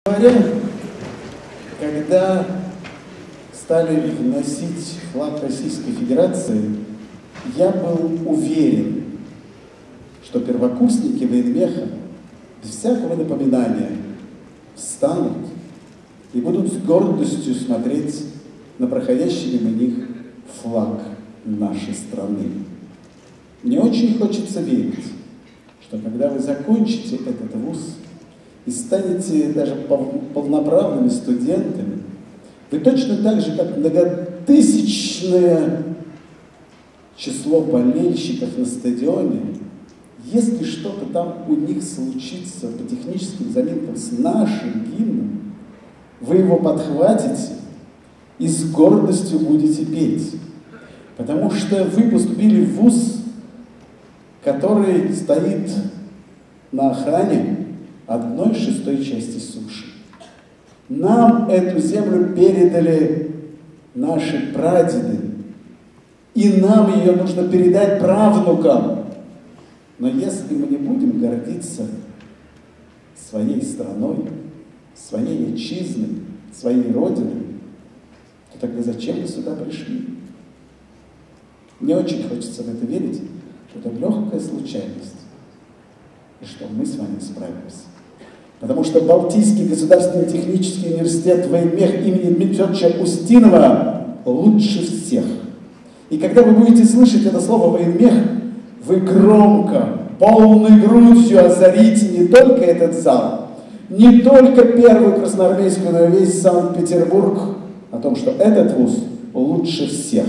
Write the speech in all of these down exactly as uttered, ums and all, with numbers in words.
говоря, когда стали вносить флаг Российской Федерации, я был уверен, что первокурсники военмеха без всякого напоминания встанут и будут с гордостью смотреть на проходящий мимо них флаг нашей страны. Мне очень хочется верить, что когда вы закончите этот вуз и станете даже полноправными студентами, вы точно так же, как многотысячное число болельщиков на стадионе, если что-то там у них случится по техническим заминкам с нашим гимном, вы его подхватите и с гордостью будете петь. Потому что вы поступили в вуз, который стоит на охране одной шестой части суши. Нам эту землю передали наши прадеды, и нам ее нужно передать правнукам. Но если мы не будем гордиться своей страной, своей отчизной, своей родиной, то тогда зачем мы сюда пришли? Мне очень хочется в это верить, что это легкая случайность, и что мы с вами справимся. Потому что Балтийский государственный технический университет военмех имени Дмитрия Федоровича Устинова лучше всех. И когда вы будете слышать это слово «военмех», вы громко, полной грудью озарите не только этот зал, не только первую красноармейскую, но и весь Санкт-Петербург о том, что этот вуз лучше всех.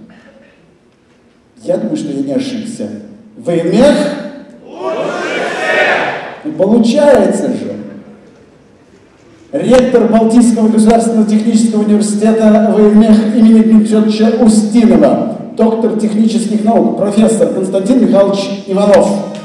Я думаю, что я не ошибся. Военмех? Лучше всех! Ну, получается же. Ректор Балтийского государственного технического университета военмех имени Дмитрия Федоровича Устинова, доктор технических наук, профессор Константин Михайлович Иванов.